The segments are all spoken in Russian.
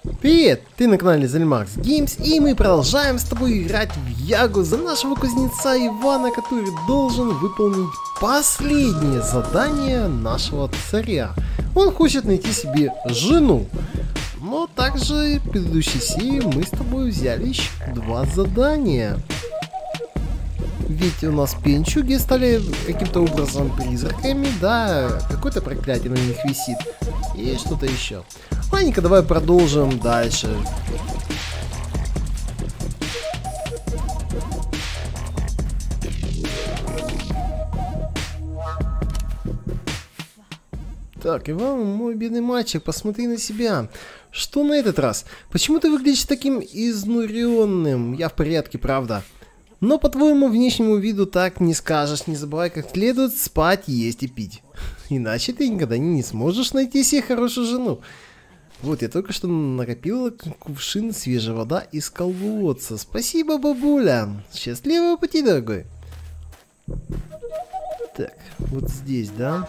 Привет! Ты на канале Zelimax Games, и мы продолжаем с тобой играть в Ягу за нашего кузнеца Ивана, который должен выполнить последнее задание нашего царя. Он хочет найти себе жену. Но также в предыдущей серии мы с тобой взяли еще два задания. Ведь у нас пьянчуги стали каким-то образом призраками, да, какое-то проклятие на них висит. И что-то еще. Ладненько, давай продолжим дальше. Так, Иван, мой бедный мальчик, посмотри на себя. Что на этот раз? Почему ты выглядишь таким изнуренным? Я в порядке, правда. Но по твоему внешнему виду так не скажешь. Не забывай как следует спать, есть и пить. Иначе ты никогда не сможешь найти себе хорошую жену. Вот, я только что накопила кувшин свежей воды из колодца. Спасибо, бабуля. Счастливого пути, дорогой. Так, вот здесь, да?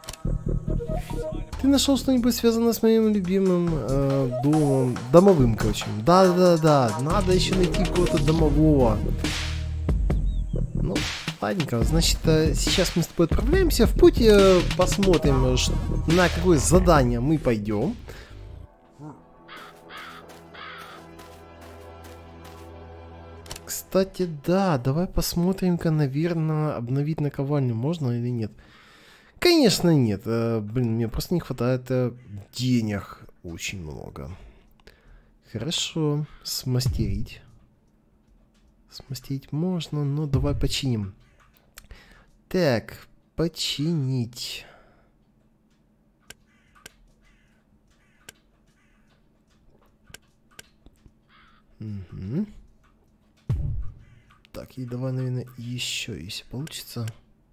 Ты нашел что-нибудь связанное с моим любимым домом? Домовым, короче. Да. Надо еще найти кого-то домового. Ну, ладненько. Значит, сейчас мы с тобой отправляемся в путь. Посмотрим, на какое задание мы пойдем. Кстати, да, давай посмотрим-ка, наверное, обновить наковальню можно или нет. Конечно нет, блин, мне просто не хватает денег очень много. Хорошо, смастерить. Смастерить можно, но давай починим. Так, починить. Угу. Так, и давай, наверное, еще, если получится.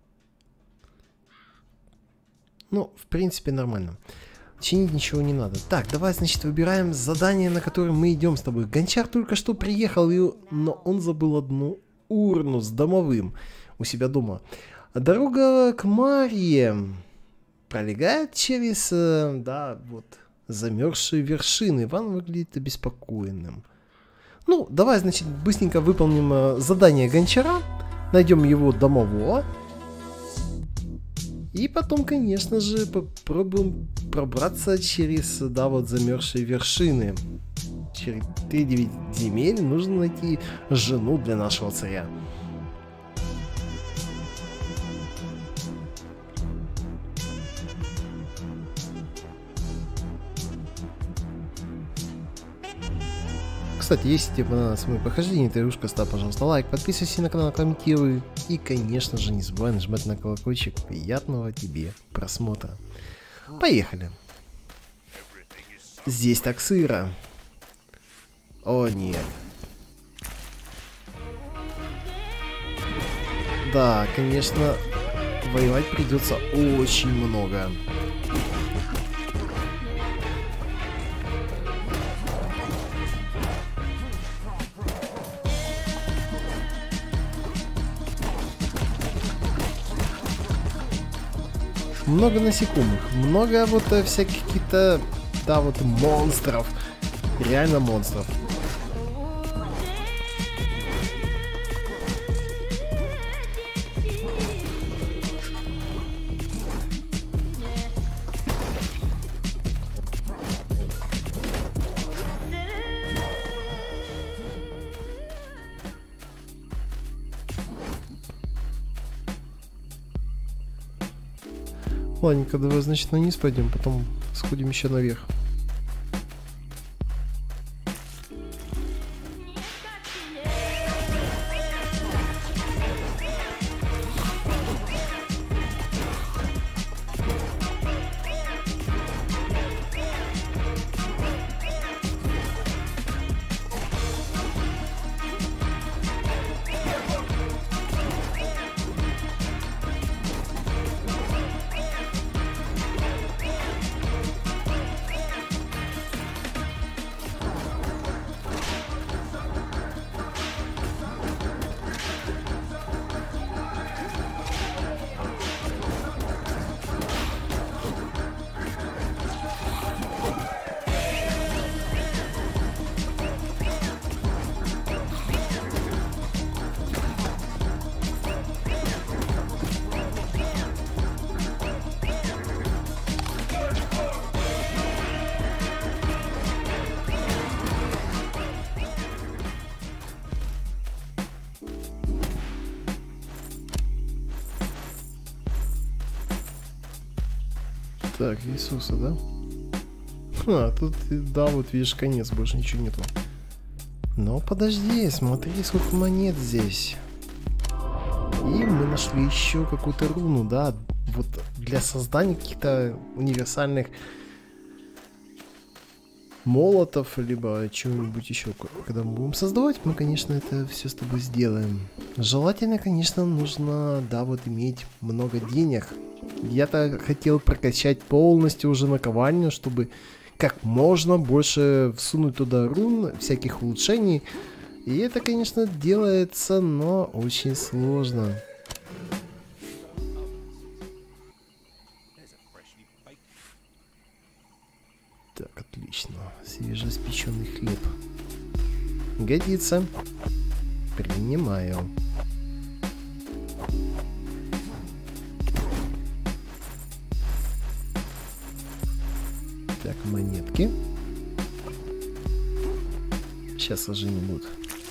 Ну, в принципе, нормально. Чинить ничего не надо. Так, давай, значит, выбираем задание, на которое мы идем с тобой. Гончар только что приехал, но он забыл одну урну с домовым у себя дома. Дорога к Марье пролегает через, да, вот, замерзшие вершины. Иван выглядит обеспокоенным. Ну, давай, значит, быстренько выполним задание гончара. Найдем его домового. И потом, конечно же, попробуем пробраться через, да, вот замерзшие вершины. Через 3-9 земель нужно найти жену для нашего царя. Кстати, если тебе понравилось мое прохождение этой игрушки, ставь, пожалуйста, лайк, подписывайся на канал, комментируй и, конечно же, не забывай нажимать на колокольчик. Приятного тебе просмотра. Поехали. Здесь так сыро. О, нет. Да, конечно, воевать придется очень много. Много насекомых, много вот всяких каких-то, да, вот монстров, реально монстров. Ладненько, давай, значит, вниз пойдем, потом сходим еще наверх. Так, Иисуса, да? А, тут, да, вот видишь, конец, больше ничего нету. Но подожди, смотри, сколько монет здесь. И мы нашли еще какую-то руну, да, вот для создания каких-то универсальных молотов, либо чего-нибудь еще. Когда мы будем создавать, мы, конечно, это все с тобой сделаем. Желательно, конечно, нужно, да, вот иметь много денег. Я-то хотел прокачать полностью уже наковальню, чтобы как можно больше всунуть туда рун, всяких улучшений. И это, конечно, делается, но очень сложно. Так, отлично. Свежеиспеченный хлеб. Годится. Принимаю. Так, монетки. Сейчас сожжения будут.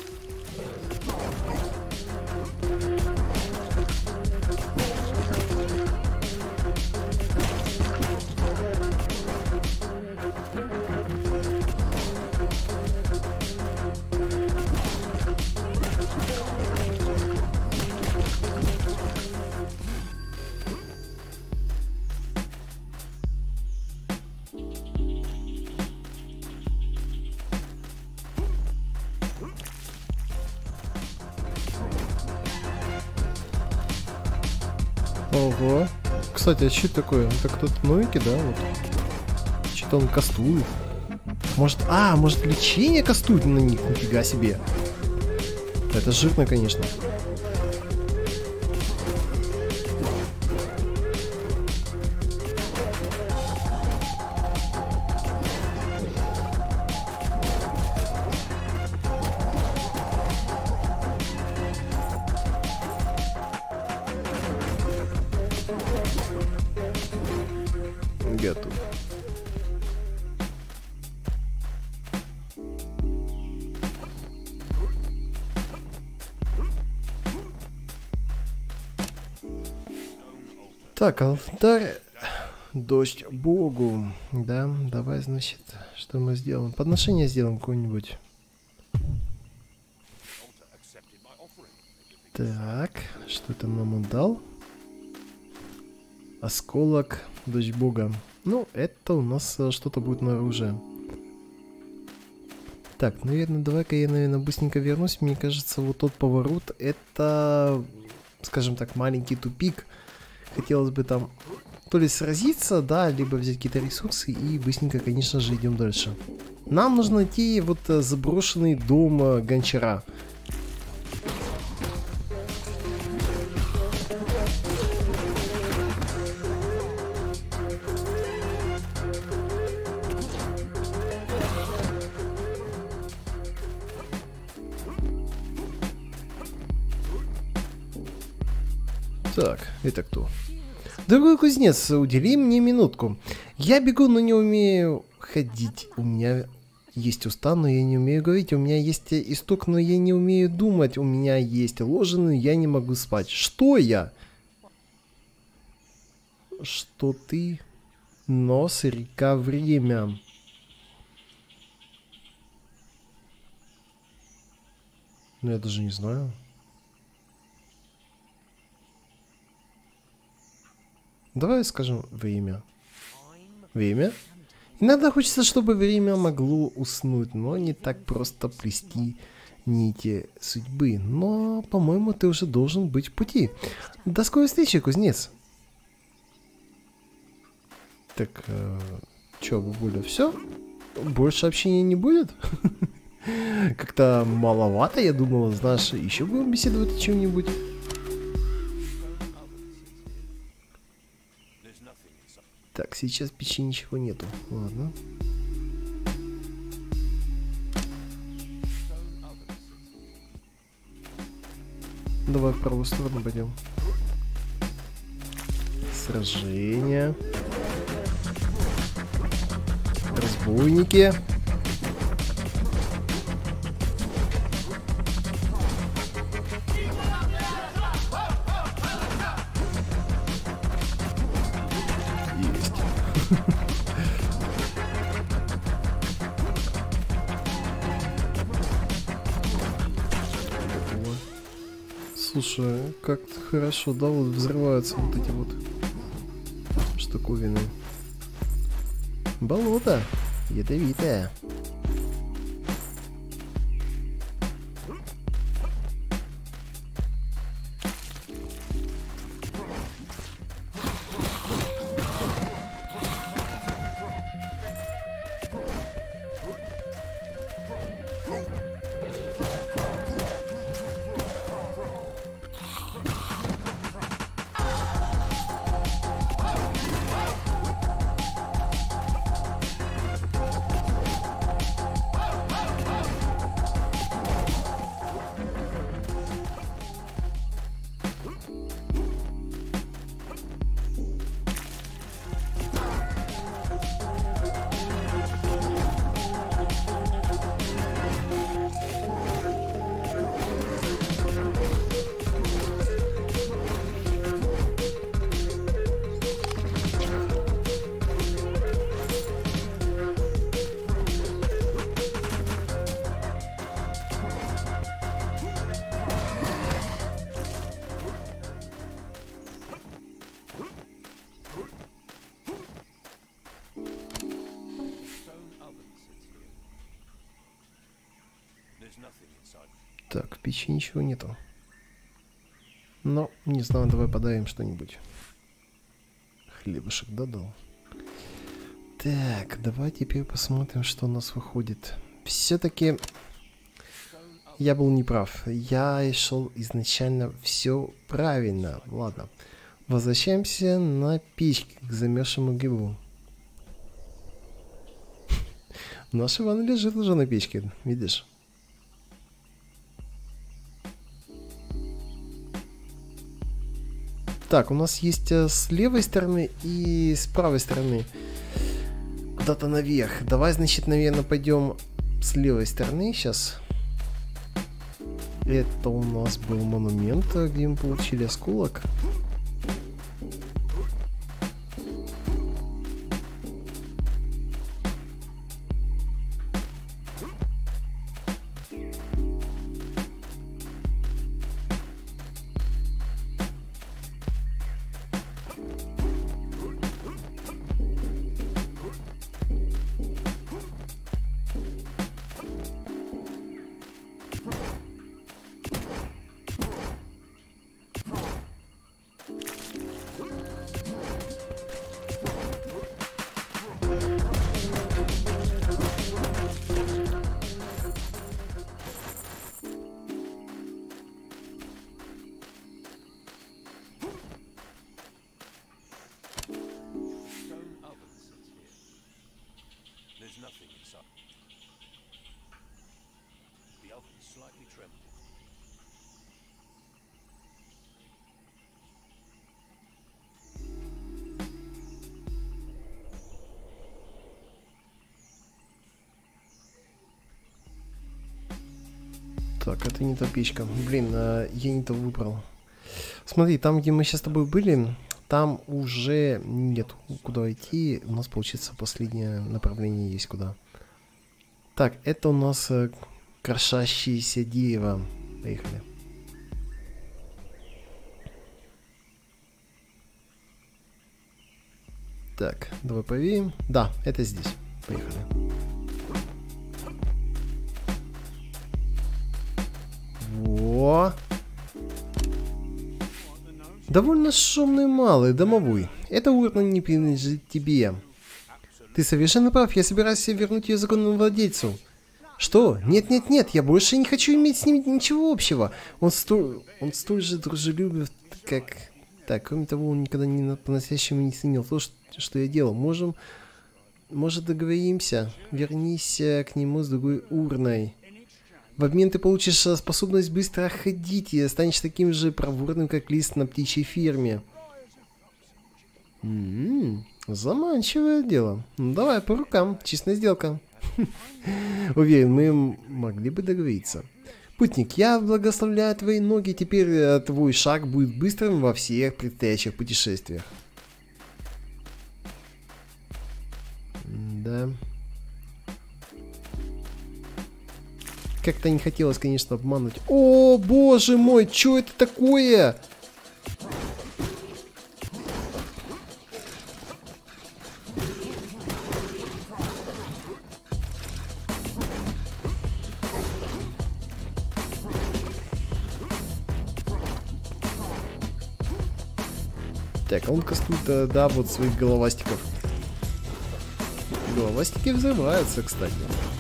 Ого. Кстати, а что это такое? Это кто-то новенький, да? Вот. Что-то он кастует. Может лечение кастует на них? Нифига себе. Это жирно, конечно. Готов. Так, алтарь, дождь Богу. Да, давай, значит, что мы сделаем? Подношение сделаем какое-нибудь. Так, что там нам он дал? Осколок, дождь Бога. Ну, это у нас что-то будет на оружие. Так, наверное, давай-ка я, наверное, быстренько вернусь. Мне кажется, вот тот поворот, это, скажем так, маленький тупик. Хотелось бы там то ли сразиться, да, либо взять какие-то ресурсы и быстренько, конечно же, идем дальше. Нам нужно найти вот заброшенный дом гончара. Так, это кто? Дорогой кузнец, удели мне минутку. Я бегу, но не умею ходить. У меня есть уста, но я не умею говорить. У меня есть исток, но я не умею думать. У меня есть ложе, но я не могу спать. Что я? Что ты? Нос, река, время. Ну, я даже не знаю. Давай скажем время. Время? Иногда хочется, чтобы время могло уснуть, но не так просто плести нити судьбы. Но, по-моему, ты уже должен быть в пути. До скорой встречи, кузнец. Так, чё, бабуля, все? Больше общения не будет? Как-то маловато, я думала, знаешь, еще будем беседовать о чем-нибудь. Так, сейчас в печи ничего нету. Ладно. Давай в правую сторону пойдем. Сражение. Разбойники. Есть. Слушай, как хорошо, да, вот взрываются вот эти вот штуковины. Болото ядовитое. Так, в печи ничего нету. Но, не знаю, давай подаем что-нибудь. Хлебушек додал. Так, давай теперь посмотрим, что у нас выходит. Все-таки я был неправ. Я шел изначально все правильно. Ладно. Возвращаемся на печки к замерзшему грибу. Наш Иван лежит уже на печке, видишь? Так, у нас есть с левой стороны и с правой стороны. Куда-то наверх. Давай, значит, наверное, пойдем с левой стороны сейчас. Это у нас был монумент, где мы получили осколок. Так, это не та печка. Блин, я не то выбрал. Смотри, там, где мы сейчас с тобой были, там уже нет куда идти. У нас, получится, последнее направление есть куда. Так, это у нас крошащееся дерево. Поехали. Так, давай проверим. Да, это здесь. Поехали. Во! Довольно шумный малый, домовой. Эта урна не принадлежит тебе. Ты совершенно прав, я собираюсь вернуть ее законному владельцу. Что? Нет, я больше не хочу иметь с ним ничего общего. Он столь же дружелюбен, как... Так, кроме того, он никогда по-настоящему не ценил то, что я делал. Может, договоримся? Вернись к нему с другой урной. В обмен ты получишь способность быстро ходить и станешь таким же проворным, как лист на птичьей ферме. Заманчивое дело. Ну, давай по рукам, честная сделка. Уверен, мы могли бы договориться. Путник, я благословляю твои ноги, теперь твой шаг будет быстрым во всех предстоящих путешествиях. Да. Как-то не хотелось, конечно, обмануть. О, боже мой, что это такое? Так, а он кастует, да, вот своих головастиков. Головастики взрываются, кстати.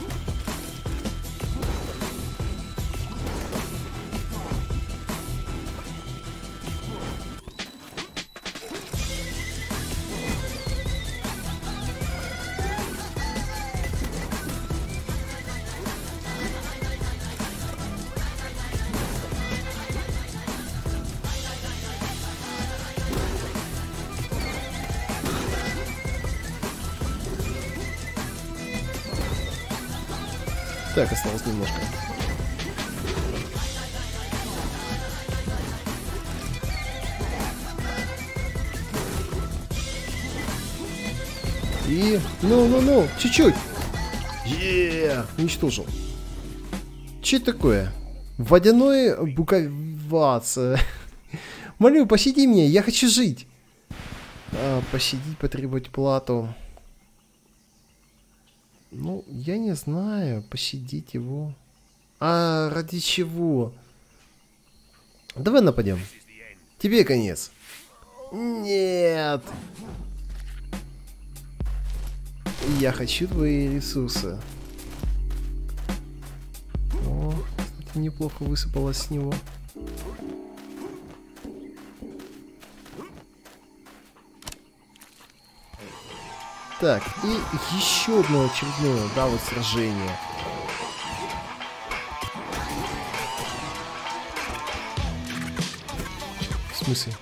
Так, осталось немножко. И... Ну, чуть-чуть. Уничтожил. Че это такое? Водяной буковац. Молю, пощади меня, я хочу жить. Пощадить, потребовать плату. Ну, я не знаю, пощадить его. А ради чего? Давай нападем. Тебе конец. Нет. Я хочу твои ресурсы. О, кстати, неплохо высыпалось с него. Так, и еще одно очередное, да, вот сражение. В смысле?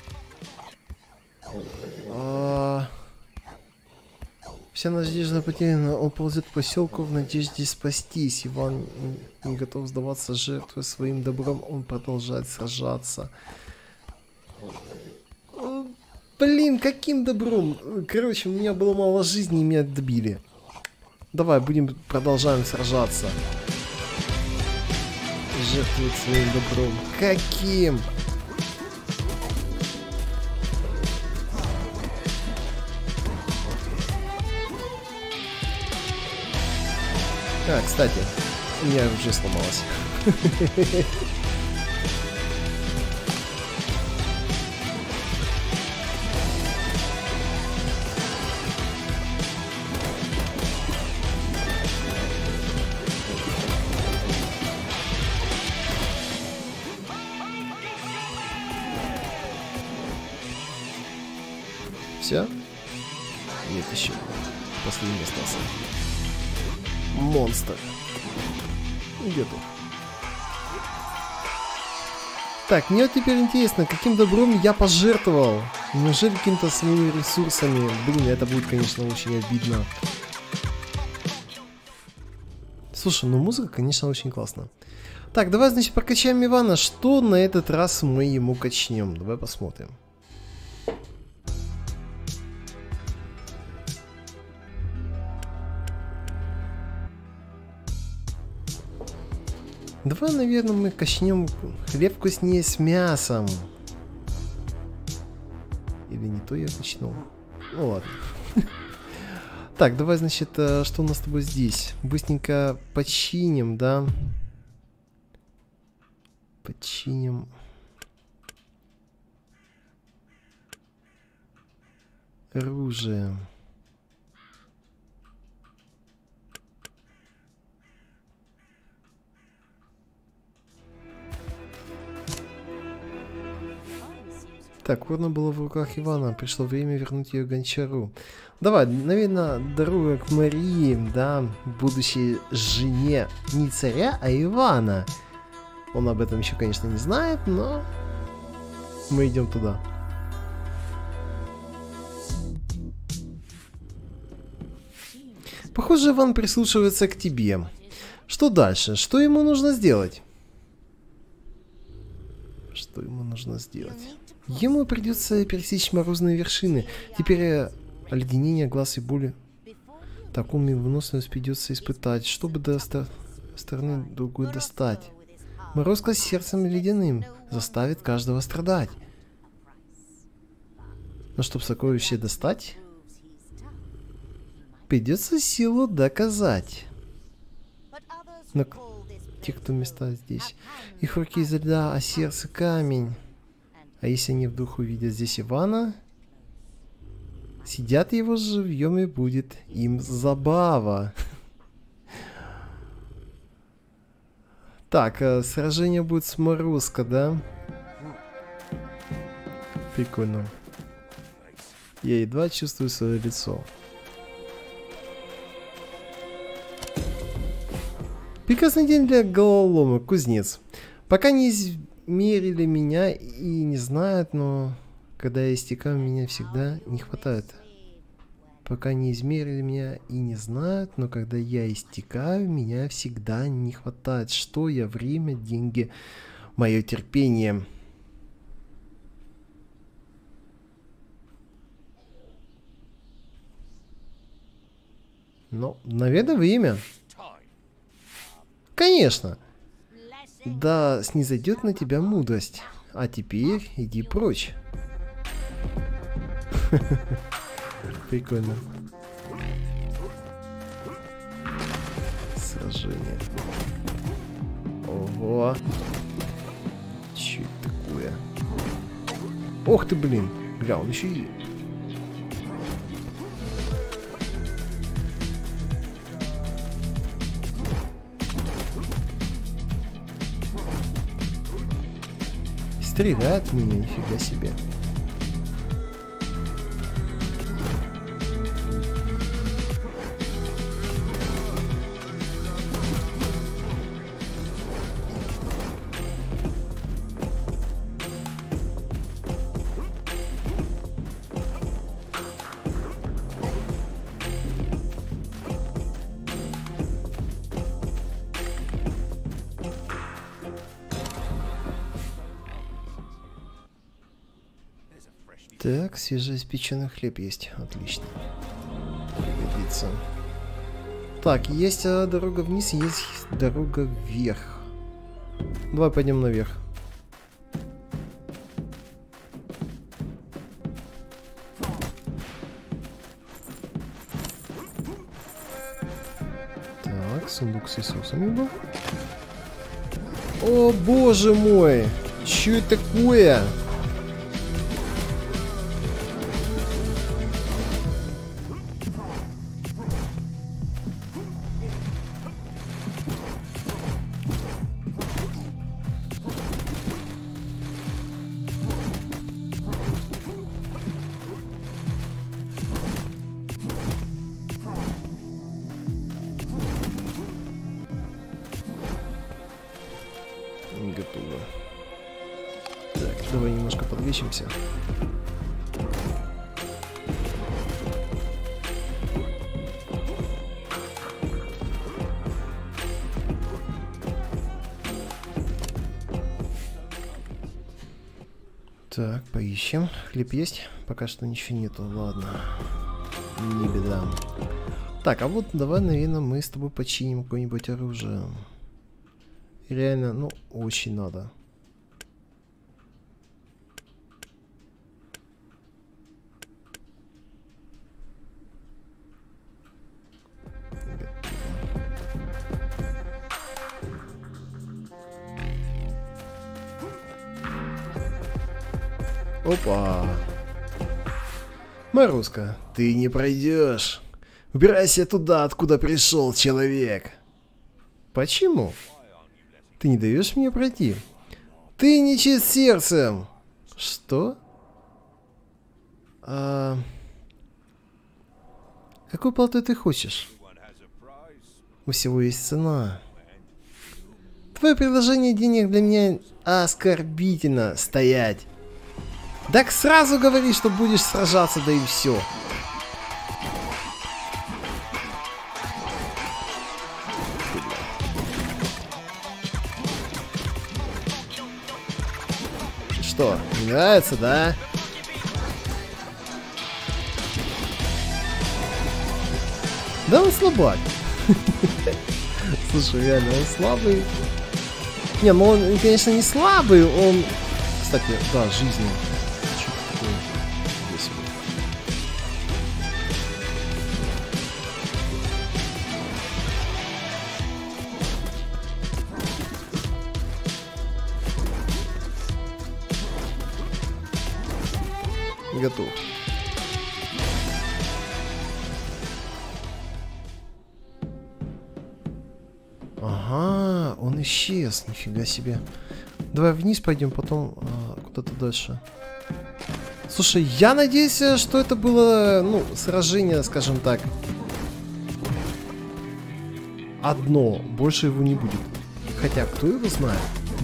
Вся надежда потеряна. Он ползет к поселку в надежде спастись. Иван не готов сдаваться, жертвой своим добром. Он продолжает сражаться. Блин, каким добром? Короче, у меня было мало жизни, и меня добили. Давай, продолжаем сражаться. Жертвует своим добром. Каким? А, кстати, у меня уже сломалось. Все? Нет, еще. Последний остался. Монстр. Где тут? Так, мне вот теперь интересно, каким добром я пожертвовал? Неужели какими-то своими ресурсами? Блин, это будет, конечно, очень обидно. Слушай, ну музыка, конечно, очень классная. Так, давай, значит, прокачаем Ивана. Что на этот раз мы ему качнем? Давай посмотрим. Давай, наверное, мы качнем хлеб вкуснее с мясом. Или не то я качнул. Ну ладно. Так, давай, значит, что у нас с тобой здесь? Быстренько починим, да? Починим. Оружие. Так, урна была в руках Ивана. Пришло время вернуть ее гончару. Давай, наверное, дорога к Марии, да, будущей жене не царя, а Ивана. Он об этом еще, конечно, не знает, но мы идем туда. Похоже, Иван прислушивается к тебе. Что дальше? Что ему нужно сделать? Что ему нужно сделать? Ему придется пересечь морозные вершины. Теперь оледенение глаз и боли. Такую выносливость придется испытать. Чтобы стороны другую достать. Морозко с сердцем ледяным заставит каждого страдать. Но чтоб сокровище достать, придется силу доказать. Но те, кто места здесь, их руки изо льда, а сердце камень. А если они вдруг увидят здесь Ивана, сидят его живьем и будет им забава. Так, сражение будет с Морозко, да? Прикольно. Я едва чувствую свое лицо. Прекрасный день для головоломок, кузнец. Пока не измерили меня и не знают, но когда я истекаю, меня всегда не хватает. Пока не измерили меня и не знают, но когда я истекаю, меня всегда не хватает. Что я? Время, деньги, мое терпение. Ну, наверное, время. Конечно. Да, снизойдет на тебя мудрость. А теперь иди прочь. Прикольно. Сражение. Ого. Че это такое? Ох ты, блин. Бля, он еще и... Стреляет в меня, нифига себе. Так, свежеиспеченный хлеб есть. Отлично. Пригодится. Так, есть дорога вниз, есть дорога вверх. Давай пойдем наверх. Так, сундук с ресурсами был. О, боже мой! Чё это такое? Готово. Так, давай немножко подвесимся. Так, поищем. Хлеб есть? Пока что ничего нету. Ладно. Не беда. Так, а вот давай, наверное, мы с тобой починим какое-нибудь оружие. Реально, ну, очень надо. Опа. Морозко, ты не пройдешь. Убирайся туда, откуда пришел человек. Почему? Ты не даешь мне пройти. Ты не чист сердцем. Что? Какую плату ты хочешь? У всего есть цена. Твое предложение денег для меня оскорбительно. Стоять. Так сразу говори, что будешь сражаться, да и все. Что, не нравится, да? Да он слабак. Слушай, реально, он слабый. Не, ну он, конечно, не слабый, он... Кстати, да, жизнь. Чё такое? Здесь вот. Готов. Ага, он исчез, нифига себе. Давай вниз пойдем, потом куда-то дальше. Слушай, я надеюсь, что это было, ну, сражение, скажем так. Одно, больше его не будет. Хотя, кто его знает?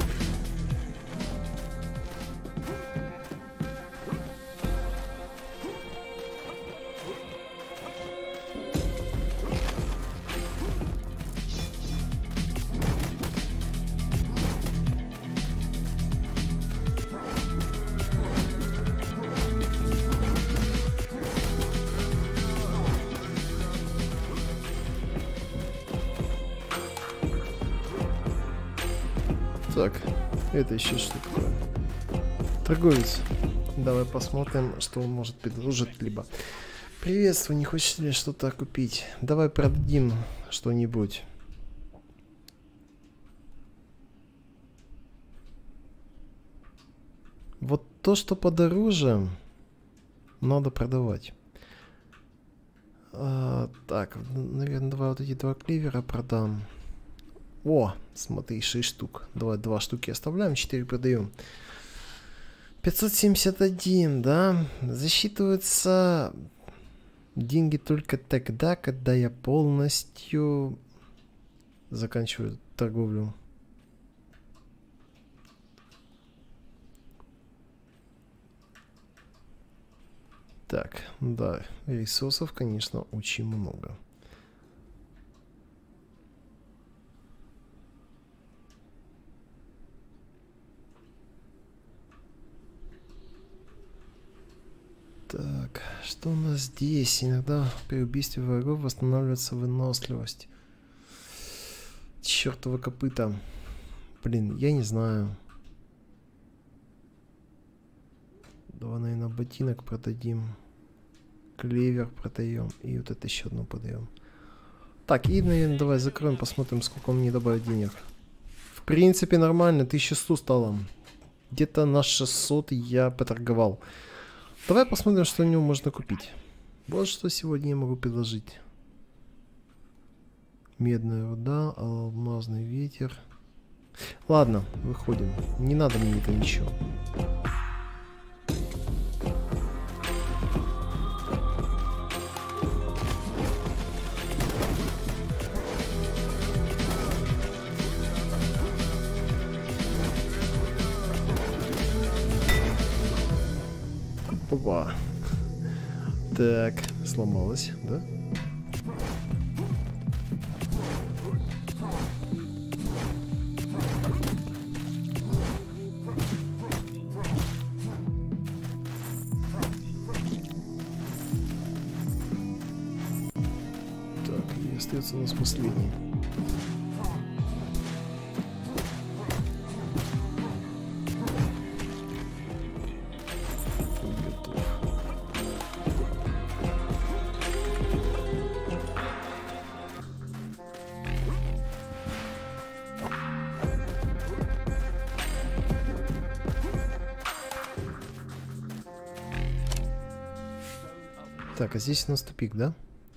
Так, это еще что такое? Торговец. Давай посмотрим, что он может предложить либо. Приветствую, не хочешь ли что-то купить? Давай продадим что-нибудь. Вот то, что подороже, надо продавать. Так, наверное, давай вот эти два кливера продам. О, смотри, 6 штук. Давай 2 штуки оставляем, 4 продаем. 571, да? Засчитываются деньги только тогда, когда я полностью заканчиваю торговлю. Так, да, ресурсов, конечно, очень много. Так, что у нас здесь? Иногда при убийстве врагов восстанавливается выносливость. Чёртова копыта. Блин, я не знаю. Давай, наверное, ботинок продадим. Клевер продаем. И вот это еще одно продаем. Так, и, наверное, давай закроем, посмотрим, сколько он мне добавит денег. В принципе, нормально, 1100 стало. Где-то на 600 я поторговал. Давай посмотрим, что у него можно купить. Вот что сегодня я могу предложить. Медная руда, алмазный ветер. Ладно, выходим. Не надо мне это ничего. Опа. Так, сломалась, да? Так, и остается у нас последний. Так, а здесь у нас тупик, да?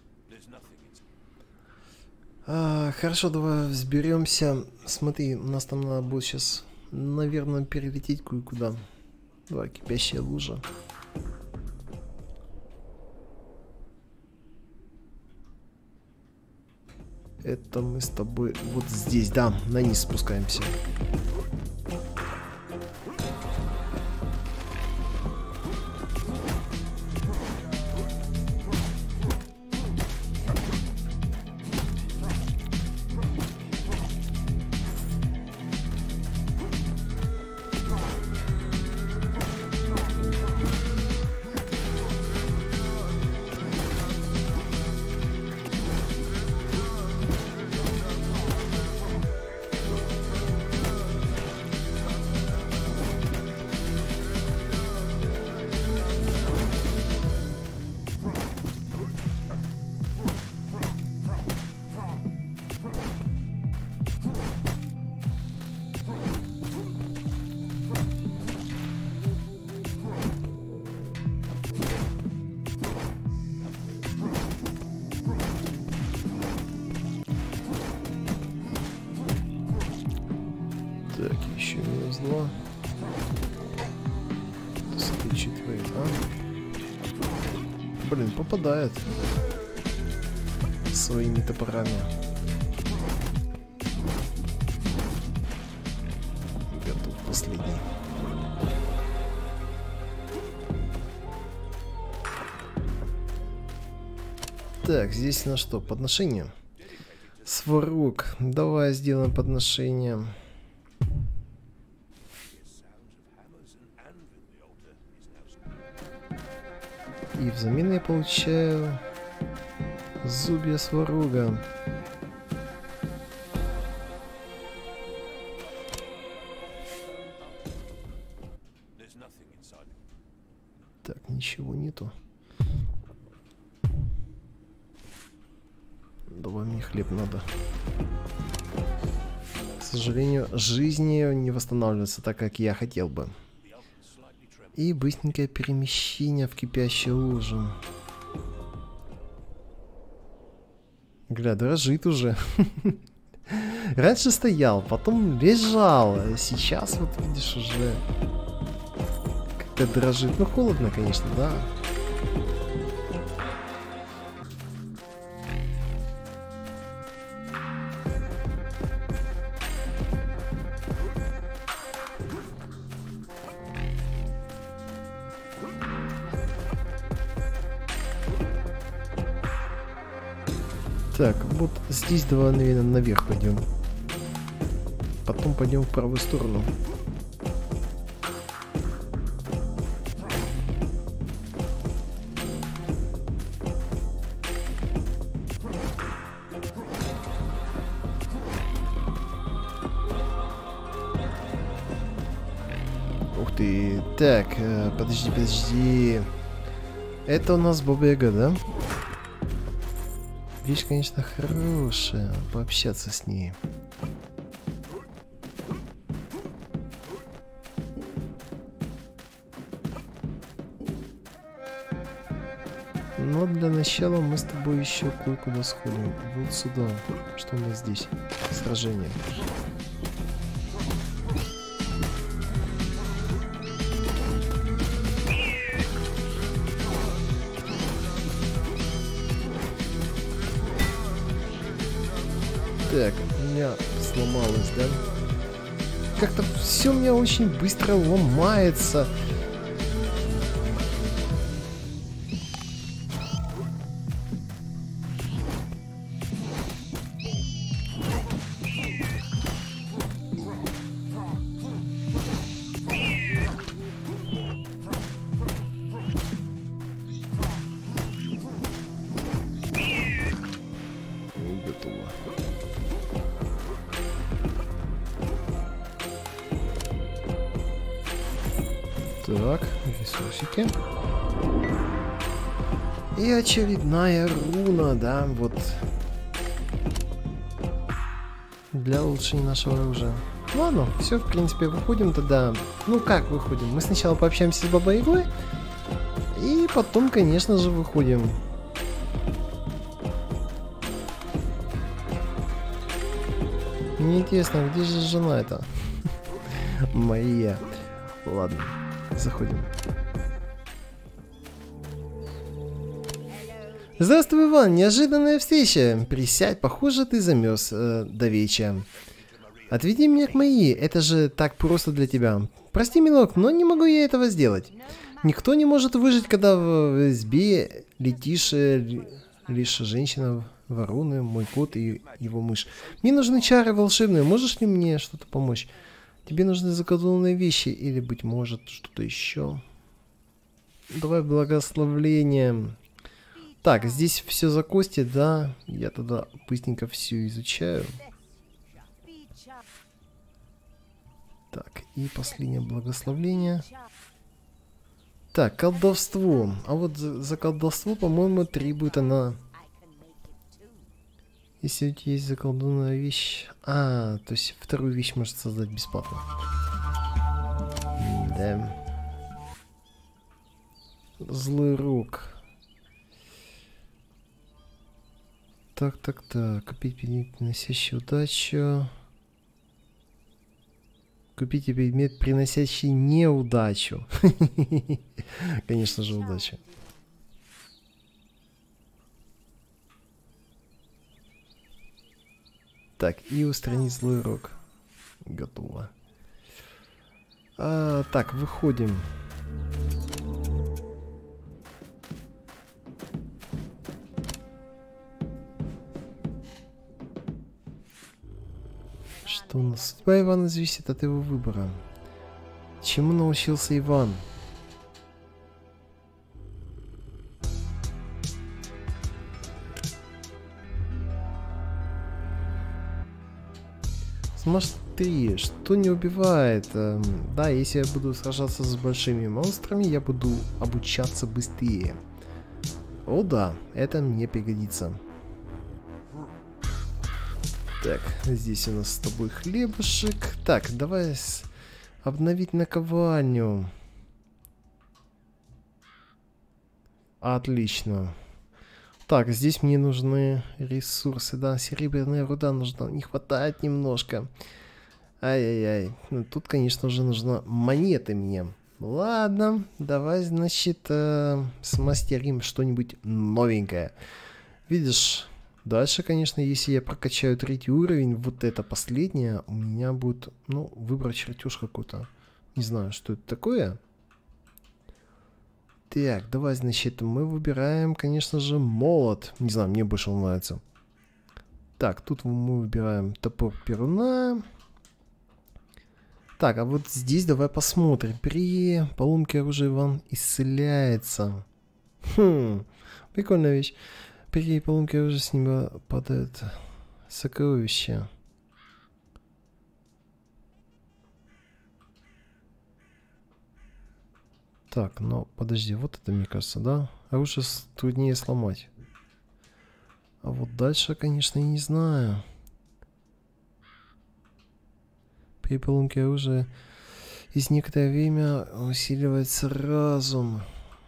Хорошо, давай взберемся. Смотри, у нас там надо будет сейчас, наверное, перелететь кое-куда. Давай, кипящая лужа. Это мы с тобой вот здесь, да, на низ спускаемся. Так, еще минус 2. Смотри, что творит, а? Блин, попадает. Своими топорами. Я тут последний. Так, здесь на что? Подношение. Сварог. Давай сделаем подношение. И взамен я получаю зубья сварога. Так, ничего нету. Давай, мне хлеб надо. К сожалению, жизни не восстанавливается так, как я хотел бы. И быстренькое перемещение в кипящую лужу. Гля, дрожит уже. Раньше стоял, потом лежал. А сейчас, вот видишь, уже как-то дрожит. Ну, холодно, конечно, да. Так, вот здесь давай, наверное, наверх пойдем. Потом пойдем в правую сторону. Ух ты. Так, подожди. Это у нас Бобега, да? Вещь, конечно, хорошая. Пообщаться с ней. Но для начала мы с тобой еще кое-куда сходим. Вот сюда. Что у нас здесь? Сражение. Так, у меня сломалось, да? Как-то все у меня очень быстро ломается. Готово. Так, ресурсики. И очередная руна, да, вот. Для улучшения нашего оружия. Ладно, все, в принципе, выходим тогда. Ну как выходим? Мы сначала пообщаемся с Бабой Ягой. И потом, конечно же, выходим. Мне интересно, где же жена эта? Моя. Ладно, заходим. Здравствуй, Иван, неожиданная встреча. Присядь, похоже, ты замерз до вечера. Отведи меня к Майи, это же так просто для тебя. Прости, милок, но не могу я этого сделать. Никто не может выжить, когда в избе летишь лишь женщина, вороны, мой кот и его мышь. Мне нужны чары волшебные, можешь ли мне что-то помочь? Тебе нужны заколдованные вещи или, быть может, что-то еще? Давай благословление. Так, здесь все за кости, да? Я тогда быстренько все изучаю. Так, и последнее благословление. Так, колдовство. А вот за колдовство, по-моему, требует она... Если у тебя есть заколдованная вещь... А, то есть вторую вещь может создать бесплатно. Да. Злой рок. Так. Копить, приносящий удачу. Купите предмет, приносящий неудачу. Конечно же, удача. Так, и устранить злой рок. Готово. Так, выходим. Что у нас? Судьба Ивана зависит от его выбора. Чему научился Иван? Смотри, что не убивает. Да, если я буду сражаться с большими монстрами, я буду обучаться быстрее. О да, это мне пригодится. Так, здесь у нас с тобой хлебушек. Так, давай обновить наковальню. Отлично. Так, здесь мне нужны ресурсы, да, серебряная руда нужна, не хватает немножко. Ай-яй-яй, ну, тут, конечно же, нужна монеты мне. Ладно, давай, значит, смастерим что-нибудь новенькое. Видишь, дальше, конечно, если я прокачаю 3-й уровень, вот это последнее, у меня будет, ну, выбрать чертеж какой-то. Не знаю, что это такое. Так, давай, значит, мы выбираем, конечно же, молот. Не знаю, мне больше он нравится. Так, тут мы выбираем топор Перуна. Так, а вот здесь давай посмотрим. При поломке оружия Иван исцеляется. Прикольная вещь. При поломке оружия с него падает сокровище. Так, но подожди, вот это, мне кажется, да? Оружие труднее сломать. А вот дальше, конечно, я не знаю. При поломке оружия из некоторое время усиливается разум.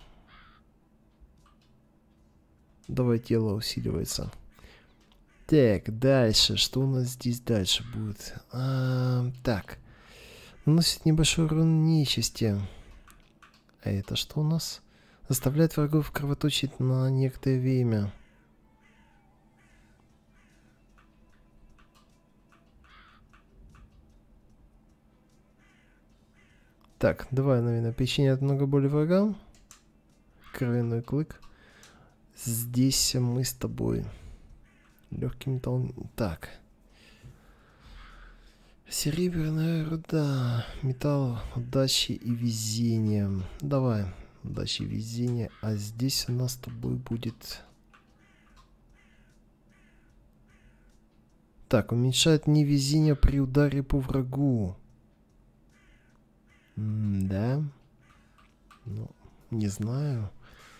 Давай, тело усиливается. Так, дальше. Что у нас здесь дальше будет? Так. Наносит небольшой урон нечисти. А это что у нас? Заставляет врагов кровоточить на некоторое время. Так, давай, наверное, причиняет много боли врагам. Кровяной клык. Здесь мы с тобой. Легкий металл. Так. Серебряная руда. Металл, удачи и везения. Давай, удачи и везения. А здесь у нас с тобой будет... Так, уменьшает невезение при ударе по врагу. Да. Ну, не знаю.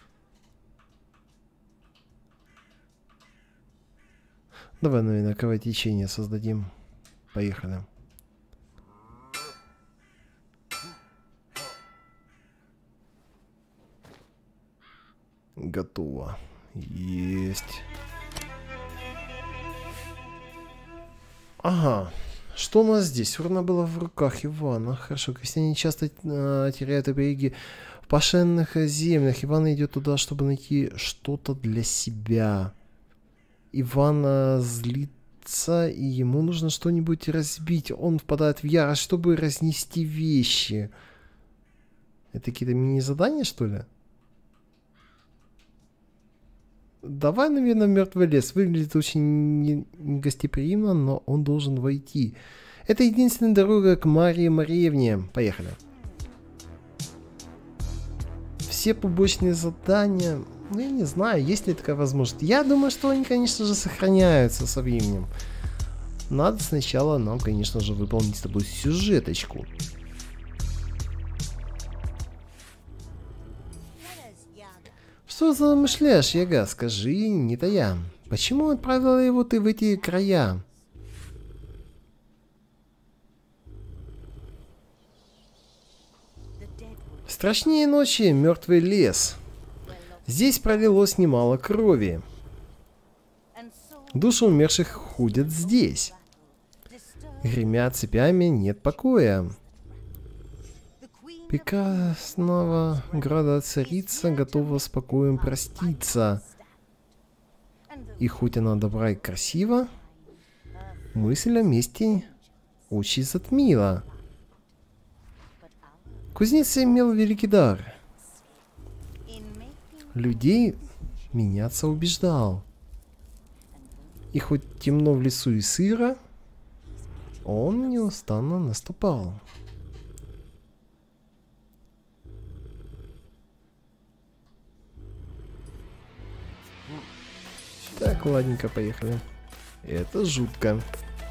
Давай, наверное, кровотечение создадим. Поехали. Готово. Есть. Ага. Что у нас здесь? Урна была в руках Ивана. Хорошо. Крестьяне часто теряют обереги в пашенных землях. Иван идет туда, чтобы найти что-то для себя. Иван злится, и ему нужно что-нибудь разбить. Он впадает в ярость, чтобы разнести вещи. Это какие-то мини-задания, что ли? Давай, наверное, мертвый лес. Выглядит очень негостеприимно, но он должен войти. Это единственная дорога к Марии Мариевне. Поехали. Все побочные задания... Ну, я не знаю, есть ли такая возможность. Я думаю, что они, конечно же, сохраняются со временем. Надо сначала нам, конечно же, выполнить с тобой сюжеточку. Что замышляешь, Яга? Скажи, не тая. Почему отправила его ты в эти края? Страшнее ночи мертвый лес. Здесь пролилось немало крови. Души умерших ходят здесь. Гремя цепями, нет покоя. Прекрасного града царица готова спокоем проститься. И хоть она добра и красива, мысль о мести очи затмила. Кузнец имел великий дар. Людей меняться убеждал. И хоть темно в лесу и сыро, он неустанно наступал. Так, ладненько, поехали. Это жутко.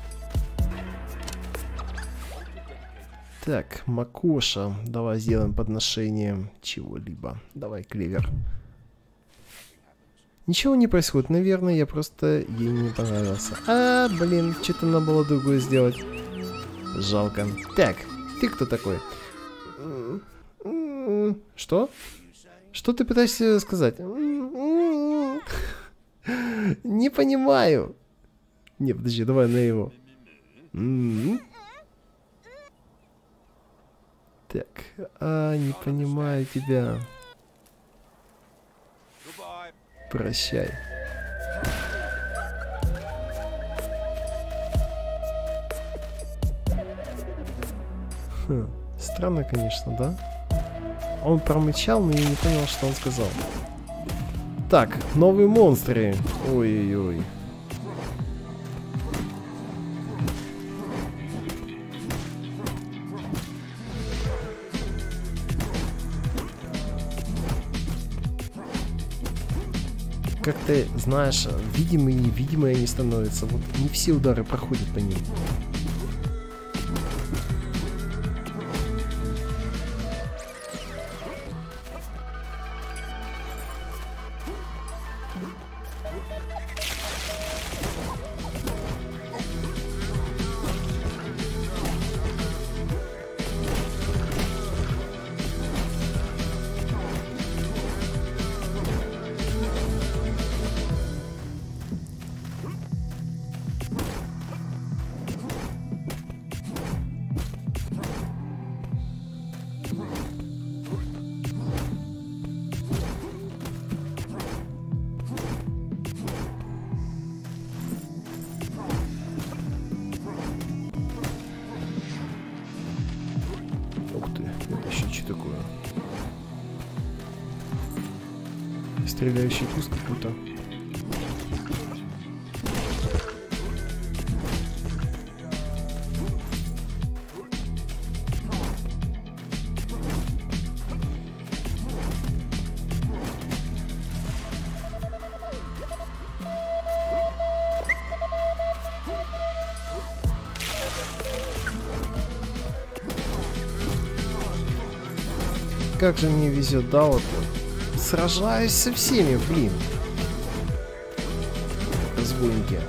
Так, Макоша. Давай сделаем подношение чего-либо. Давай, клевер. Ничего не происходит, наверное, я просто ей не понравился. А, блин, что-то надо было другое сделать. Жалко. Так, ты кто такой? Что? Что ты пытаешься сказать? Не понимаю. Не, подожди, давай на его. Так, не понимаю тебя. Прощай. Странно, конечно, да? Он промычал, но я не понял, что он сказал. Так, новые монстры. Ой-ой-ой. Как ты знаешь, видимые и невидимые они становятся. Вот не все удары проходят по ним. Такое. Стреляющий туз какой-то. Как же мне везет, да, вот. Сражаюсь со всеми, блин. Разбойники.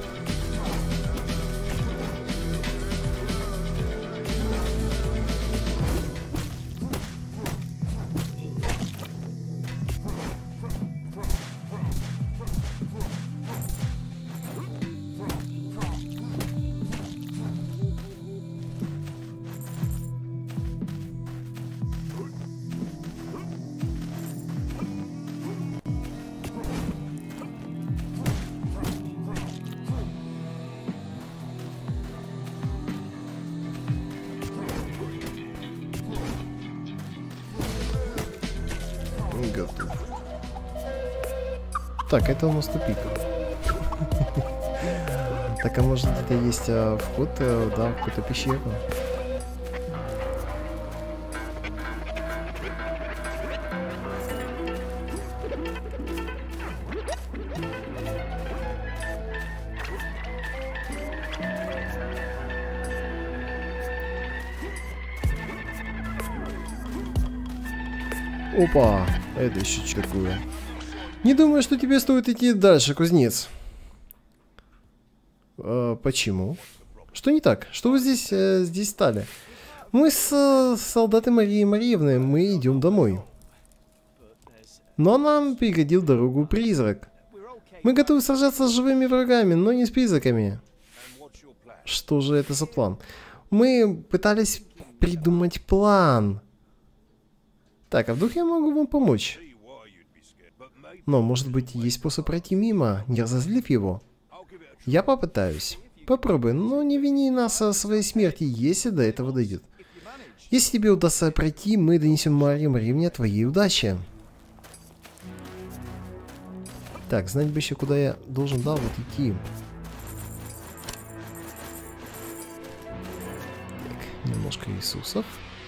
Готов. Так, это у нас тупик. Так, а может где-то есть вход, да, в какую-то пещеру? Опа, это еще что такое? Не думаю, что тебе стоит идти дальше, кузнец. Почему? Что не так? Что вы здесь стали? Мы с солдатом Марии Мариевной, мы идем домой. Но нам преградил дорогу призрак. Мы готовы сражаться с живыми врагами, но не с призраками. Что же это за план? Мы пытались придумать план. Так, а вдруг я могу вам помочь? Но, может быть, есть способ пройти мимо, не разозлив его? Я попытаюсь. Попробуй, но не вини нас о своей смерти, если до этого дойдет. Если тебе удастся пройти, мы донесем Мари о твоей удаче. Так, знать бы еще, куда я должен, да, вот идти. Так, немножко ресурсов.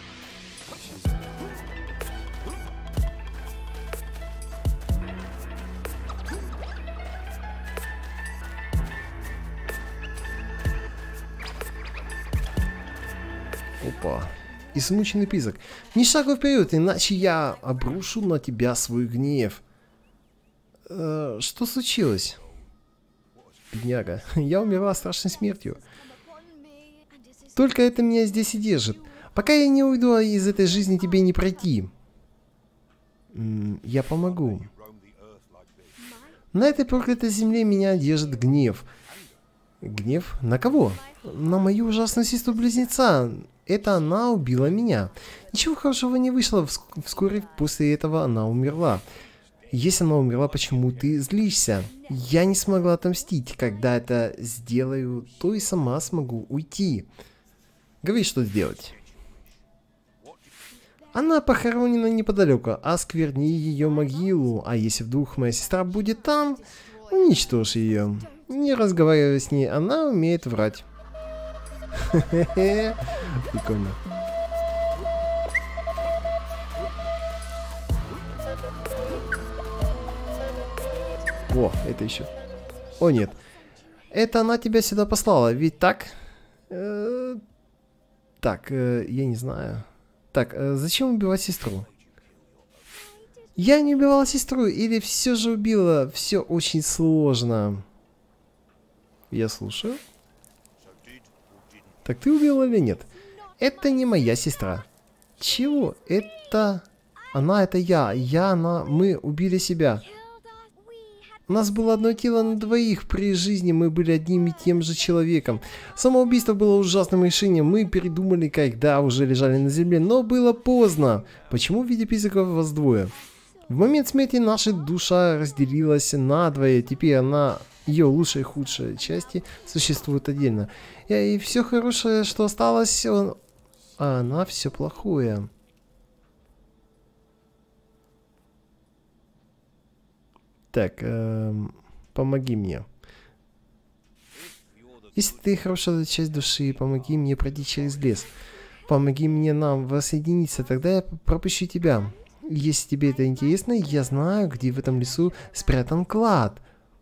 Опа. Измученный призрак. Ни шагу вперед, иначе я обрушу на тебя свой гнев. Что случилось? Бедняга. Я умерла страшной смертью. Только это меня здесь и держит. Пока я не уйду из этой жизни, тебе не пройти. Я помогу. На этой проклятой земле меня держит гнев. Гнев? На кого? На мою ужасную сестру-близнеца. Это она убила меня. Ничего хорошего не вышло. Вскоре после этого она умерла. Если она умерла, почему ты злишься? Я не смогла отомстить. Когда это сделаю, то и сама смогу уйти. Говори, что сделать. Она похоронена неподалеку. Оскверни ее могилу. А если вдруг моя сестра будет там, уничтожь ее. Не разговаривай с ней, она умеет врать. Хе-хе-хе. Прикольно. О, это еще. О, нет. Это она тебя сюда послала, ведь так? Так, я не знаю. Так, зачем убивать сестру? Я не убивала сестру, или все же убила? Все очень сложно. Я слушаю. Так ты убила или нет? Это не моя сестра. Чего? Это... Она, это я. Она, мы убили себя. У нас было одно тело на двоих. При жизни мы были одним и тем же человеком. Самоубийство было ужасным решением. Мы передумали, когда уже лежали на земле, но было поздно. Почему в виде призраков вас двое? В момент смерти наша душа разделилась надвое. Теперь она, ее лучшая и худшая части существуют отдельно. И все хорошее, что осталось, а она все плохое. Так, помоги мне. Если ты хорошая часть души, помоги мне пройти через лес. Помоги мне нам воссоединиться, тогда я пропущу тебя. Если тебе это интересно, я знаю, где в этом лесу спрятан клад.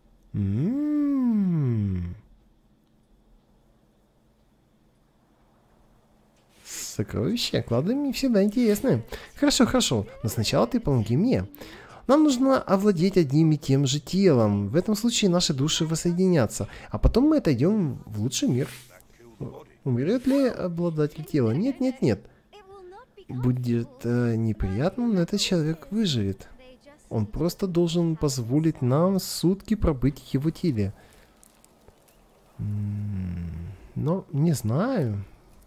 Сокровища, клады мне всегда интересны. Хорошо, хорошо, но сначала ты помоги мне. Нам нужно овладеть одним и тем же телом. В этом случае наши души воссоединятся. А потом мы отойдем в лучший мир. Умрет ли обладатель тела? Нет, нет, нет. Будет неприятно, но этот человек выживет. Он просто должен позволить нам сутки пробыть в его теле. Но не знаю.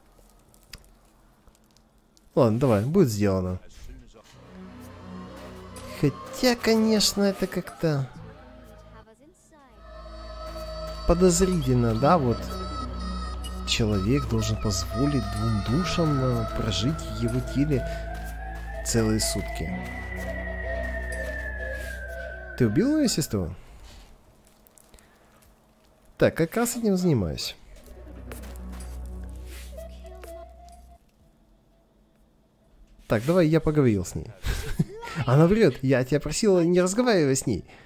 Ладно, давай, будет сделано. Хотя, конечно, это как-то подозрительно, да, вот. Человек должен позволить двум душам прожить в его теле целые сутки. Ты убил мою сестру? Так, как раз этим занимаюсь. Так, давай я поговорил с ней. Она врет. Я тебя просила не разговаривать с ней.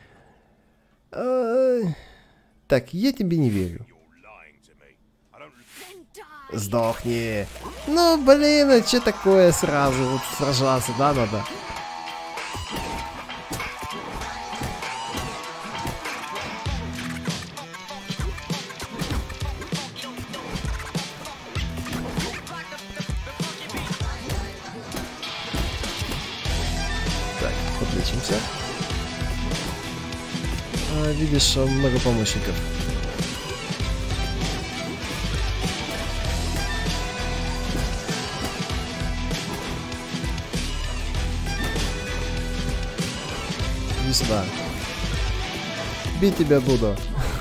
Так, я тебе не верю. Сдохни. Ну, блин, а что такое сразу? Вот сражаться, да, надо? Так, подлечимся. Видишь, много помощников. сюда. Бить тебя буду.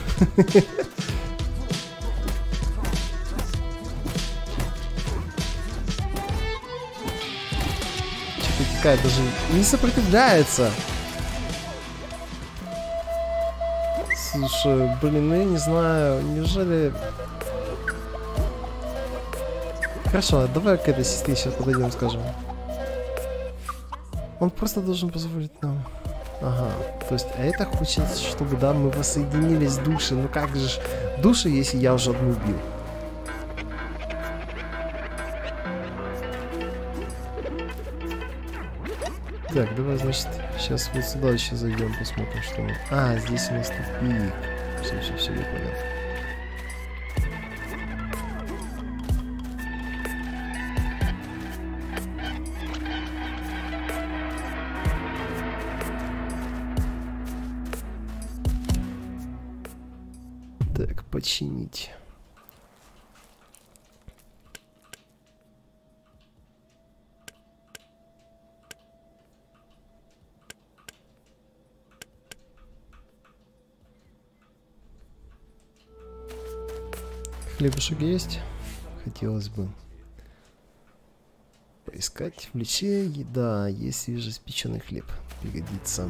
Что-то текает, даже не сопротивляется. Слушай, блин, я не знаю, неужели... Хорошо, давай к этой сестре сейчас подойдем, скажем. Он просто должен позволить нам... Ага, то есть это хочет, чтобы, да, мы воссоединились с душей. Ну как же ж души, если я уже одну убил? Так, давай, значит, сейчас вот сюда еще зайдем, посмотрим, что мы... А, здесь у нас тупик. Все, я понял. Так, починить. Хлебушек есть? Хотелось бы. Поискать в лече. Еда. Есть свежеиспеченный хлеб. Пригодится.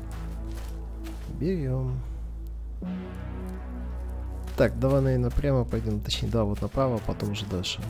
Берем. Так, давай, наверное, прямо пойдем. Точнее, да, вот направо, потом уже дальше.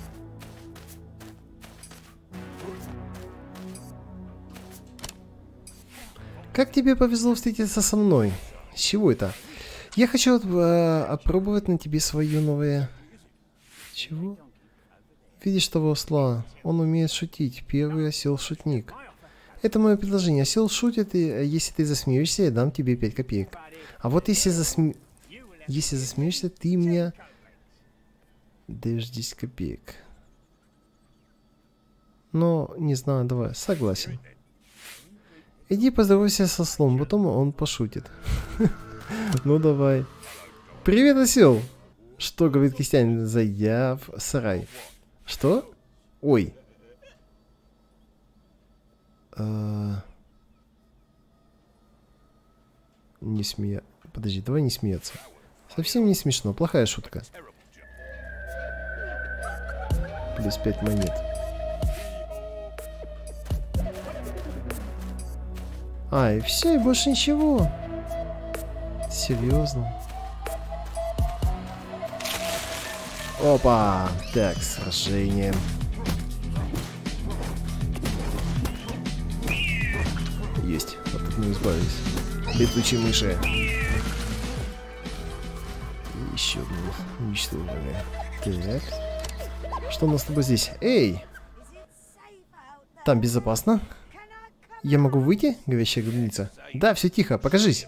Как тебе повезло встретиться со мной? С чего это? Я хочу опробовать на тебе свое новое... Чего? Видишь того осла? Он умеет шутить. Первый осел-шутник. Это мое предложение. Осел шутит, и если ты засмеешься, я дам тебе 5 копеек. А вот если засмеешься, ты мне даешь 10 копеек. Но, не знаю, давай. Согласен. Иди поздоровайся со ослом, потом он пошутит. Ну давай. Привет, осел! Что, говорит крестьянин, зайдя в сарай? Что? Ой. Не смея... Подожди, давай не смеяться. Совсем не смешно, плохая шутка. Плюс 5 монет. А, и все, и больше ничего. Серьезно? Опа! Так, сражение. Есть, от одной избавились. Летучие мыши. И еще одну уничтожили. Так. Что у нас с тобой здесь? Эй! Там безопасно? Я могу выйти? Говорящая гробница. Да, все тихо, покажись.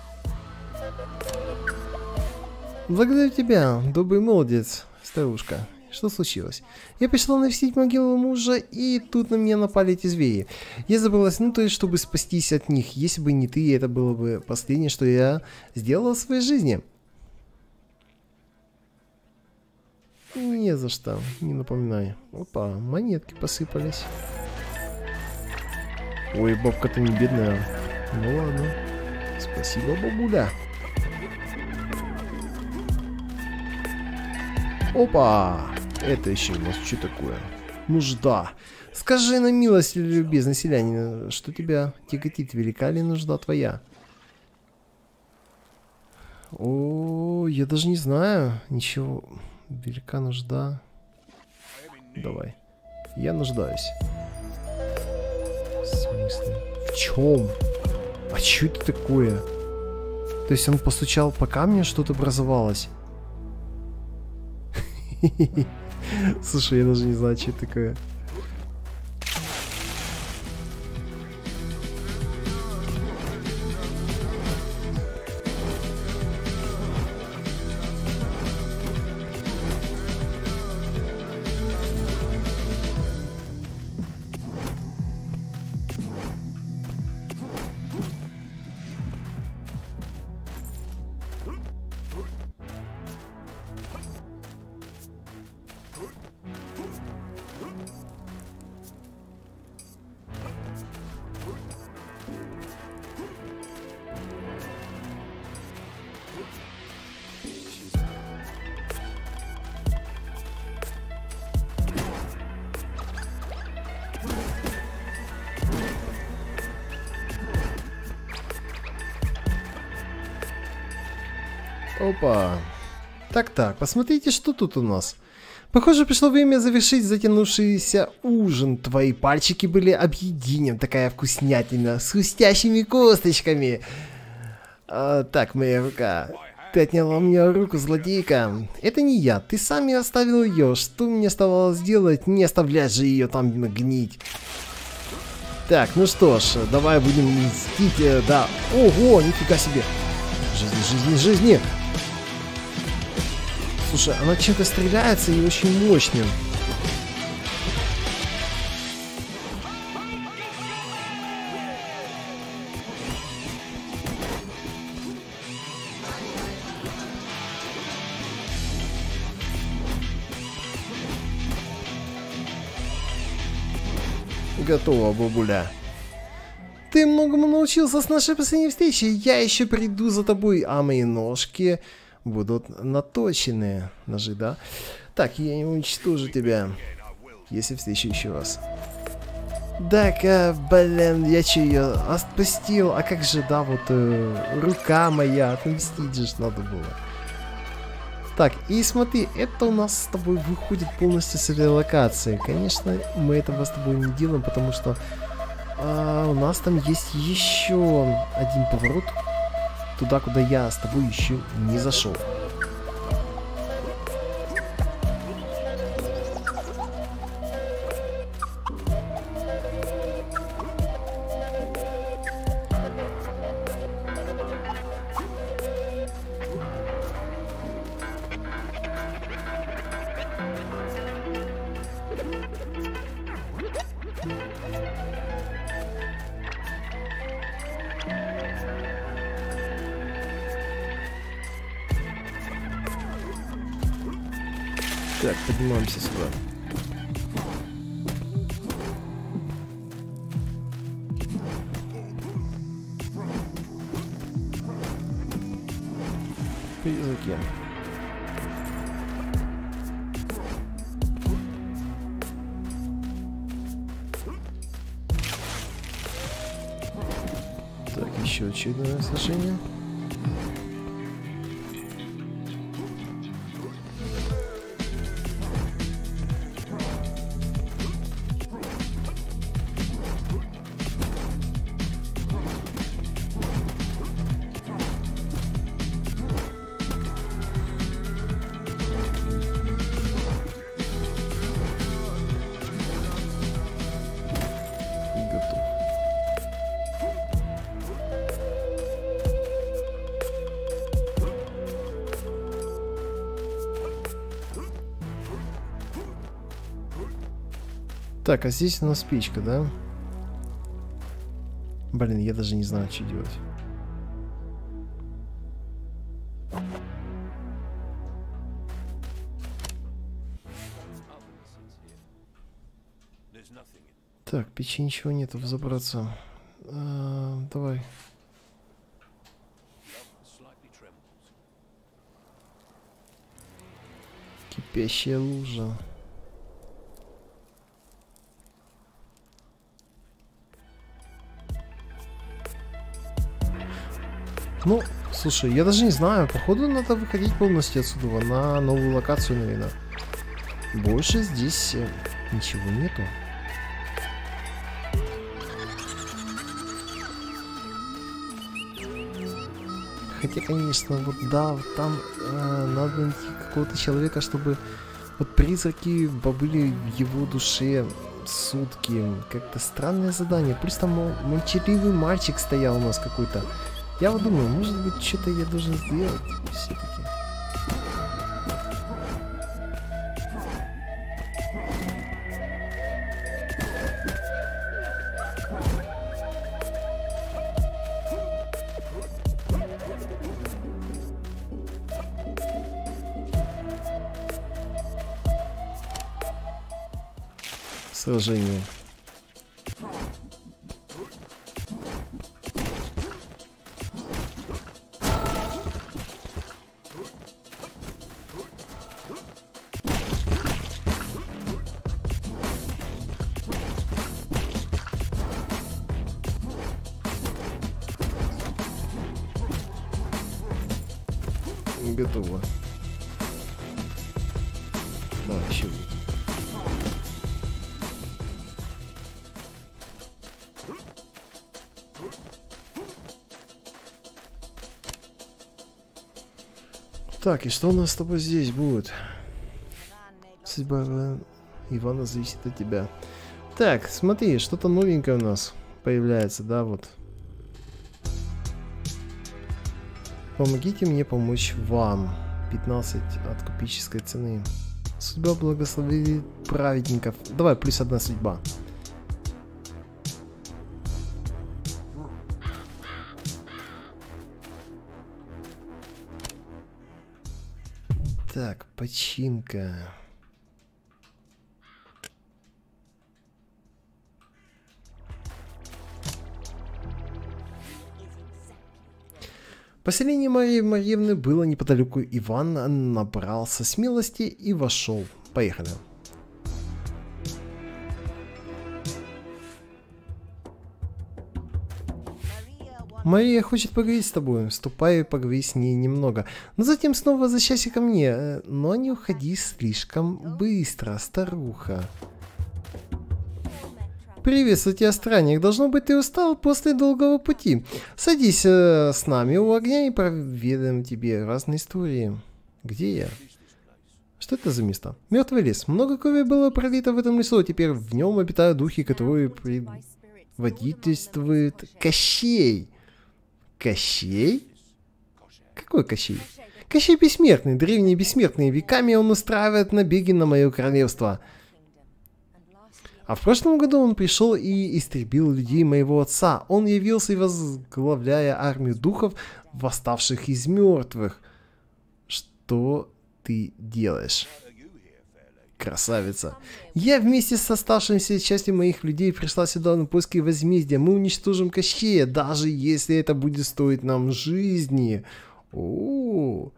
Благодарю тебя, добрый молодец, старушка. Что случилось? Я пришла навестить могилу мужа, и тут на меня напали эти звери. Я забралась внутрь, чтобы спастись от них. Если бы не ты, это было бы последнее, что я сделала в своей жизни. Не за что, не напоминай. Опа, монетки посыпались. Ой, бабка-то не бедная. Ну ладно. Спасибо, бабуля. Опа! Это еще у нас что такое? Нужда. Скажи на милость, любезный селянин, что тебя тяготит, велика ли нужда твоя? О, я даже не знаю. Ничего. Велика нужда. Давай. Я нуждаюсь. В смысле? В чем? А что это такое? То есть он постучал по камню, что-то образовалось? Слушай, я даже не знаю, что это такое. Опа. Так, посмотрите, что тут у нас. Похоже, пришло время завершить затянувшийся ужин. Твои пальчики были объединены. Такая вкуснятина с хрустящими косточками. Так, моя рука. Ты отняла у меня руку, злодейка. Это не я, ты сам ее оставил ее. Что мне оставалось делать? Не оставлять же ее там гнить. Так, ну что ж, давай будем мстить, да. Ого, нифига себе. Жизни. Слушай, она чем-то стреляется и очень мощным. Готово, бабуля. Ты многому научился с нашей последней встречи. Я еще приду за тобой, а мои ножки будут наточены. Ножи, да? Так, я не уничтожу тебя, если встречу еще раз. Так, блин, я че ее отпустил? А как же, да, вот рука моя, отмстить же надо было. Так, и смотри, это у нас с тобой выходит полностью с этой локации. Конечно, мы этого с тобой не делаем, потому что у нас там есть еще один поворот туда, куда я с тобой еще не зашел. Так, поднимаемся сюда. Призраки. Так, еще очередное сражение. Так, а здесь у нас спичка, да? Блин, я даже не знаю, что делать. Так, печи ничего нету, взобраться. Давай. Кипящая лужа. Ну, слушай, я даже не знаю, походу надо выходить полностью отсюда на новую локацию, наверное. Больше здесь ничего нету. Хотя, конечно, вот да, там надо найти какого-то человека, чтобы вот призраки побыли в его душе сутки. Как-то странное задание. Плюс там молчаливый мальчик стоял у нас какой-то. Я вот думаю, может быть, что-то я должен сделать все-таки. Сражение. Готово. Да, еще. Так, и что у нас с тобой здесь будет? Судьба Ивана зависит от тебя. Так, смотри, что-то новенькое у нас появляется, да, вот. Помогите мне помочь вам. 15 от купеческой цены. Судьба благословит праведников. Давай, плюс 1 судьба. Так, починка. Поселение Марии Марьевны было неподалеку. Иван набрался смелости и вошел. Поехали. Мария хочет поговорить с тобой. Ступай и поговори с ней немного. Но затем снова возвращайся ко мне. Но не уходи слишком быстро, старуха. Приветствую тебя, странник. Должно быть, ты устал после долгого пути. Садись с нами у огня и поведаем тебе разные истории. Где я? Что это за место? Мертвый лес. Много крови было пролито в этом лесу, а теперь в нем обитают духи, которые предводительствуют Кощей. Кощей? Какой Кощей? Кощей бессмертный, древний бессмертный. Веками он устраивает набеги на мое королевство. А в прошлом году он пришел и истребил людей моего отца. Он явился, возглавляя армию духов, восставших из мертвых. Что ты делаешь? Красавица. Я вместе с оставшимся частью моих людей пришла сюда на поиски возмездия. Мы уничтожим Кощея, даже если это будет стоить нам жизни. О-о-о.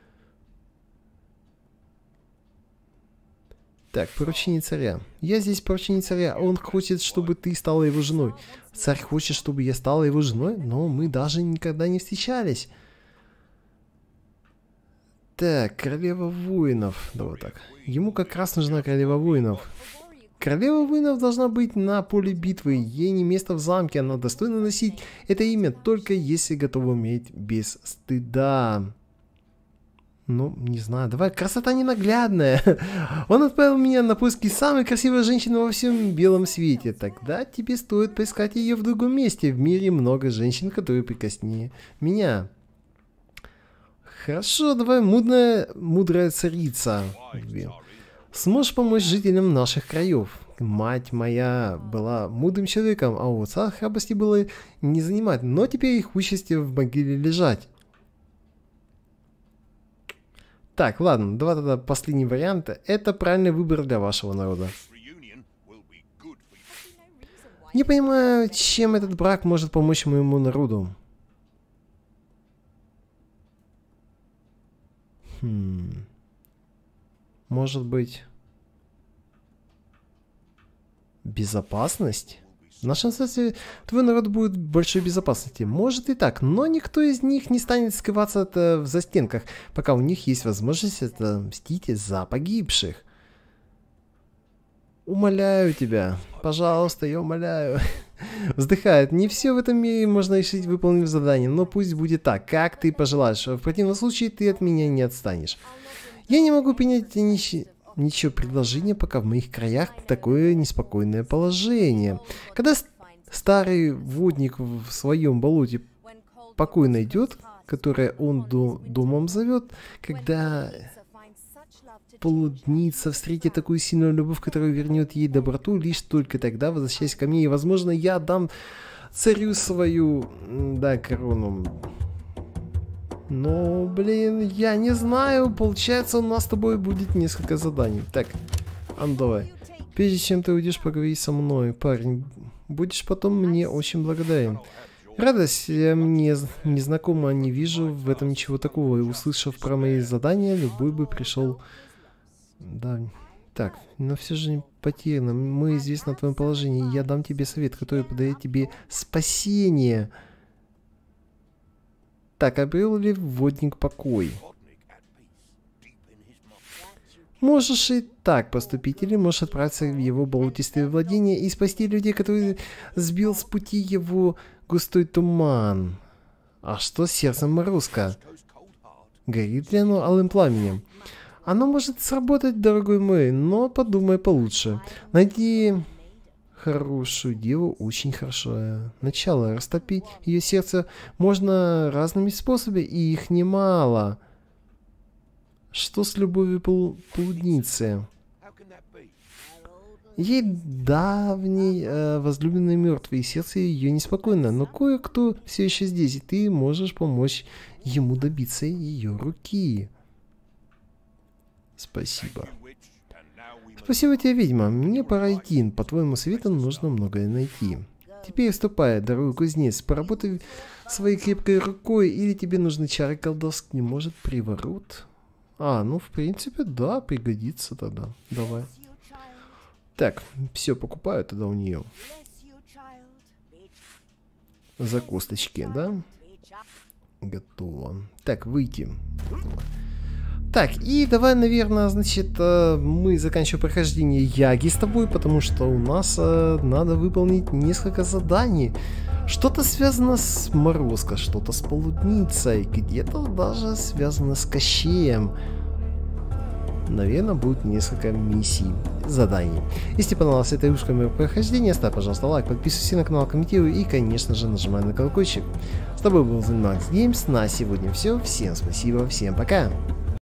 Так, поручение царя. Я здесь поручение царя. Он хочет, чтобы ты стала его женой. Царь хочет, чтобы я стала его женой, но мы даже никогда не встречались. Так, королева воинов. Давай так. Ему как раз нужна королева воинов. Королева воинов должна быть на поле битвы. Ей не место в замке. Она достойна носить это имя, только если готова умереть без стыда. Ну, не знаю. Давай, красота ненаглядная. Он отправил меня на поиски самой красивой женщины во всем белом свете. Тогда тебе стоит поискать ее в другом месте. В мире много женщин, которые прекраснее меня. Хорошо, давай, мудрая царица. Сможешь помочь жителям наших краев? Мать моя была мудрым человеком, а у отца храбрости было не занимать. Но теперь их участь в могиле лежать. Так, ладно, давай тогда последний вариант. Это правильный выбор для вашего народа. Не понимаю, чем этот брак может помочь моему народу. Может быть... Безопасность? В нашем случае твой народ будет в большой безопасности. Может и так, но никто из них не станет скрываться в застенках, пока у них есть возможность отомстить за погибших. Умоляю тебя, пожалуйста, я умоляю. Вздыхает. Не все в этом мире можно решить, выполнив задание, но пусть будет так, как ты пожелаешь. В противном случае ты от меня не отстанешь. Я не могу принять ничего предложения, пока в моих краях такое неспокойное положение. Когда старый водник в своем болоте покой найдет, которое он домом зовет, когда полудница встретит такую сильную любовь, которая вернет ей доброту, лишь только тогда возвращаясь ко мне, и, возможно, я дам царю свою, да, корону. Но, блин, я не знаю, получается, у нас с тобой будет несколько заданий. Так, давай. Прежде чем ты уйдешь, поговори со мной, парень. Будешь потом мне очень благодарен. Радость мне незнакома, не вижу в этом ничего такого. И услышав про мои задания, любой бы пришел... Да, так, но все же не потеряно. Мы известны о твоем положении. Я дам тебе совет, который подарит тебе спасение. Так, обрел ли водник покой? Можешь и так поступить, или можешь отправиться в его болотистые владения и спасти людей, которые сбил с пути его густой туман. А что с сердцем Морозко? Горит ли оно алым пламенем? Оно может сработать, дорогой мой, но подумай получше. Найди хорошую деву, очень хорошее начало. Растопить ее сердце можно разными способами, и их немало. Что с любовью блудницы? Ей давний возлюбленный мертвый, и сердце ее неспокойно, но кое-кто все еще здесь, и ты можешь помочь ему добиться ее руки. Спасибо. Спасибо тебе, ведьма. Мне пора идти. По твоему совету нужно многое найти. Теперь ступай, дорогой кузнец, поработай своей крепкой рукой, или тебе нужны чары колдовские, может, приворот? Ну, в принципе, да, пригодится тогда. Давай. Так, все покупаю тогда у нее. За косточки, да? Готово. Так, выйти. Так, и давай, наверное, значит, мы заканчиваем прохождение Яги с тобой, потому что у нас надо выполнить несколько заданий. Что-то связано с Морозко, что-то с Полудницей, где-то даже связано с Кощеем. Наверное, будет несколько миссий, заданий. Если понравилось это ушками прохождение, ставь, пожалуйста, лайк, подписывайся на канал, комментируй и, конечно же, нажимай на колокольчик. С тобой был Max Games, на сегодня все. Всем спасибо, всем пока!